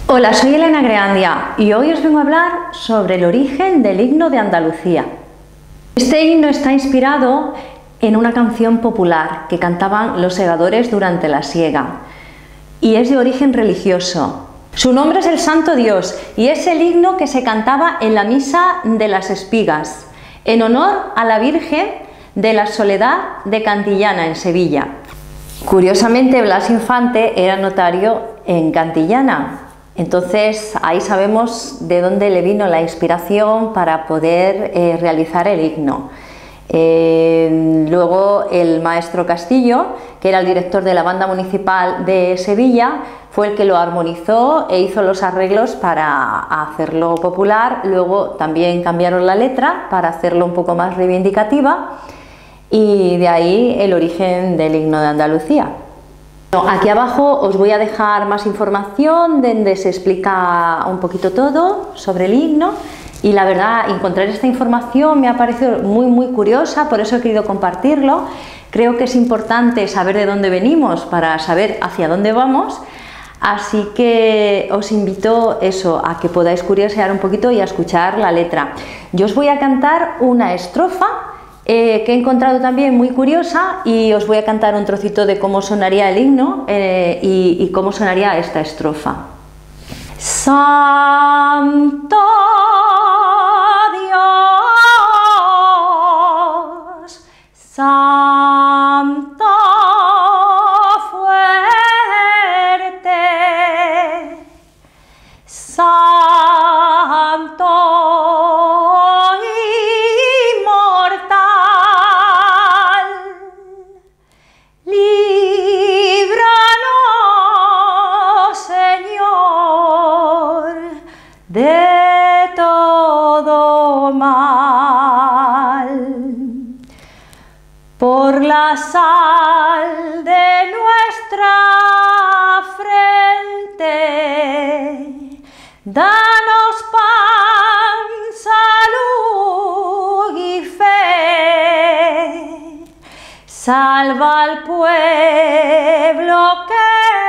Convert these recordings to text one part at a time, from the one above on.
Hola, soy Elena Greandia y hoy os vengo a hablar sobre el origen del himno de Andalucía. Este himno está inspirado en una canción popular que cantaban los segadores durante la siega y es de origen religioso. Su nombre es el Santo Dios y es el himno que se cantaba en la Misa de las Espigas, en honor a la Virgen de la Soledad de Cantillana, en Sevilla. Curiosamente, Blas Infante era notario en Cantillana. Entonces ahí sabemos de dónde le vino la inspiración para poder realizar el himno. Luego el maestro Castillo, que era el director de la banda municipal de Sevilla, fue el que lo armonizó e hizo los arreglos para hacerlo popular. Luego también cambiaron la letra para hacerlo un poco más reivindicativa y de ahí el origen del himno de Andalucía. Aquí abajo os voy a dejar más información donde se explica un poquito todo sobre el himno y la verdad encontrar esta información me ha parecido muy curiosa, por eso he querido compartirlo. Creo que es importante saber de dónde venimos para saber hacia dónde vamos, así que os invito a que podáis curiosear un poquito y a escuchar la letra. Yo os voy a cantar una estrofa que he encontrado también muy curiosa y os voy a cantar un trocito de cómo sonaría el himno y cómo sonaría esta estrofa. Santo Dios, Santo fuerte, Santo de todo mal, por la sal de nuestra frente, danos pan, salud y fe, salva al pueblo que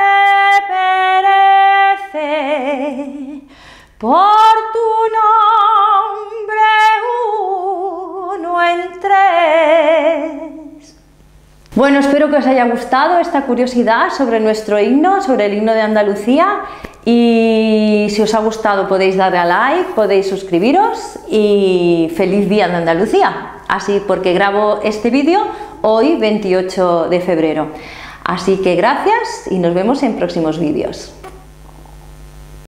perece, por tu nombre uno en tres. Bueno, espero que os haya gustado esta curiosidad sobre nuestro himno, sobre el himno de Andalucía, y si os ha gustado podéis darle a like, podéis suscribiros y feliz día de Andalucía, así porque grabo este vídeo hoy 28 de febrero. Así que gracias y nos vemos en próximos vídeos.